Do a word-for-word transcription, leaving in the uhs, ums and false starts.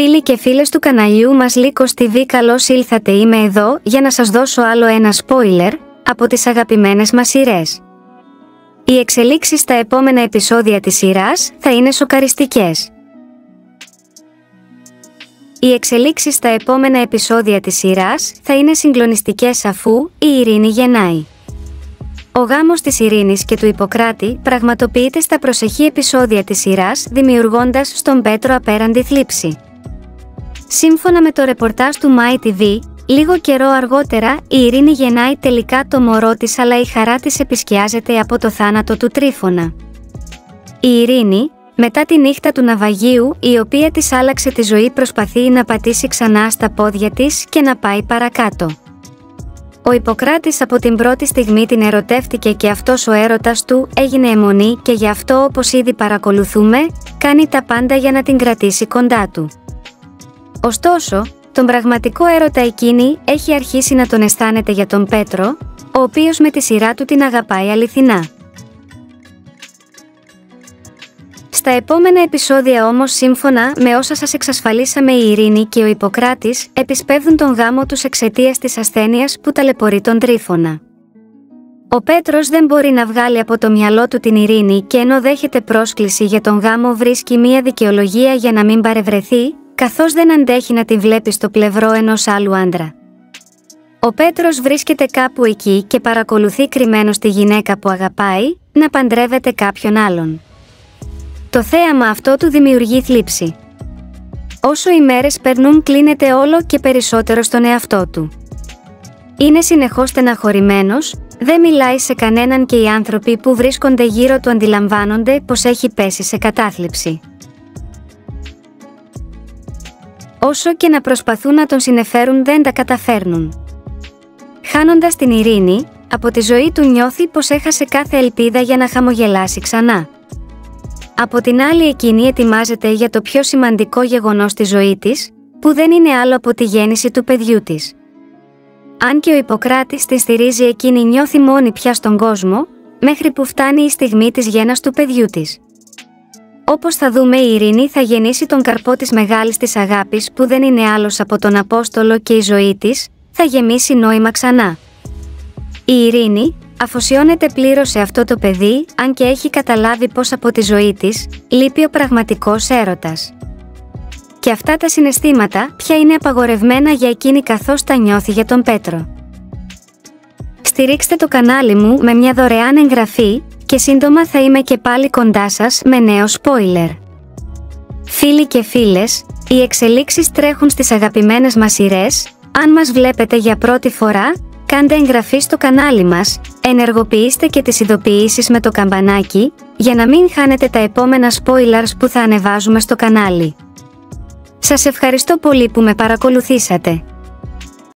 Φίλοι και φίλες του καναλιού μας Λύκος τι βι, καλώς ήλθατε. Είμαι εδώ για να σας δώσω άλλο ένα spoiler από τις αγαπημένες μας σειρές. Οι εξελίξεις στα επόμενα επεισόδια της σειράς θα είναι σοκαριστικές. Οι εξελίξεις στα επόμενα επεισόδια της σειράς θα είναι συγκλονιστικές, αφού η Ειρήνη γεννάει. Ο γάμος της Ειρήνης και του Ιπποκράτη πραγματοποιείται στα προσεχή επεισόδια της σειράς, δημιουργώντας στον Πέτρο απέραντη θλίψη. Σύμφωνα με το ρεπορτάζ του Μάι τι βι, λίγο καιρό αργότερα η Ειρήνη γεννάει τελικά το μωρό της, αλλά η χαρά της επισκιάζεται από το θάνατο του Τρίφωνα. Η Ειρήνη, μετά τη νύχτα του ναυαγίου, η οποία της άλλαξε τη ζωή, προσπαθεί να πατήσει ξανά στα πόδια της και να πάει παρακάτω. Ο Ιπποκράτης από την πρώτη στιγμή την ερωτεύτηκε και αυτός ο έρωτας του έγινε αιμονή, και γι' αυτό, όπως ήδη παρακολουθούμε, κάνει τα πάντα για να την κρατήσει κοντά του. Ωστόσο, τον πραγματικό έρωτα εκείνη έχει αρχίσει να τον αισθάνεται για τον Πέτρο, ο οποίος με τη σειρά του την αγαπάει αληθινά. Στα επόμενα επεισόδια όμως, σύμφωνα με όσα σας εξασφαλίσαμε, η Ειρήνη και ο Ιπποκράτης επισπεύδουν τον γάμο τους εξαιτίας της ασθένειας που ταλαιπωρεί τον Τρίφωνα. Ο Πέτρος δεν μπορεί να βγάλει από το μυαλό του την Ειρήνη, και ενώ δέχεται πρόσκληση για τον γάμο, βρίσκει μία δικαιολογία για να μην παρευρεθεί, καθώς δεν αντέχει να την βλέπει στο πλευρό ενός άλλου άντρα. Ο Πέτρος βρίσκεται κάπου εκεί και παρακολουθεί κρυμμένος τη γυναίκα που αγαπάει να παντρεύεται κάποιον άλλον. Το θέαμα αυτό του δημιουργεί θλίψη. Όσο οι μέρες περνούν, κλείνεται όλο και περισσότερο στον εαυτό του. Είναι συνεχώς στεναχωρημένος, δεν μιλάει σε κανέναν, και οι άνθρωποι που βρίσκονται γύρω του αντιλαμβάνονται πως έχει πέσει σε κατάθλιψη. Όσο και να προσπαθούν να τον συνεφέρουν, δεν τα καταφέρνουν. Χάνοντας την Ειρήνη, από τη ζωή του νιώθει πως έχασε κάθε ελπίδα για να χαμογελάσει ξανά. Από την άλλη, εκείνη ετοιμάζεται για το πιο σημαντικό γεγονός στη ζωή της, που δεν είναι άλλο από τη γέννηση του παιδιού της. Αν και ο Ιπποκράτης τη στηρίζει, εκείνη νιώθει μόνη πια στον κόσμο, μέχρι που φτάνει η στιγμή της γέννας του παιδιού της. Όπως θα δούμε, η Ειρήνη θα γεννήσει τον καρπό της μεγάλης της αγάπης, που δεν είναι άλλος από τον Απόστολο, και η ζωή της θα γεμίσει νόημα ξανά. Η Ειρήνη αφοσιώνεται πλήρως σε αυτό το παιδί, αν και έχει καταλάβει πως από τη ζωή της λείπει ο πραγματικός έρωτας. Και αυτά τα συναισθήματα πια είναι απαγορευμένα για εκείνη, καθώς τα νιώθει για τον Πέτρο. Στηρίξτε το κανάλι μου με μια δωρεάν εγγραφή, και σύντομα θα είμαι και πάλι κοντά σας με νέο spoiler. Φίλοι και φίλες, οι εξελίξεις τρέχουν στις αγαπημένες μας σειρές. Αν μας βλέπετε για πρώτη φορά, κάντε εγγραφή στο κανάλι μας, ενεργοποιήστε και τις ειδοποιήσεις με το καμπανάκι, για να μην χάνετε τα επόμενα spoilers που θα ανεβάζουμε στο κανάλι. Σας ευχαριστώ πολύ που με παρακολουθήσατε.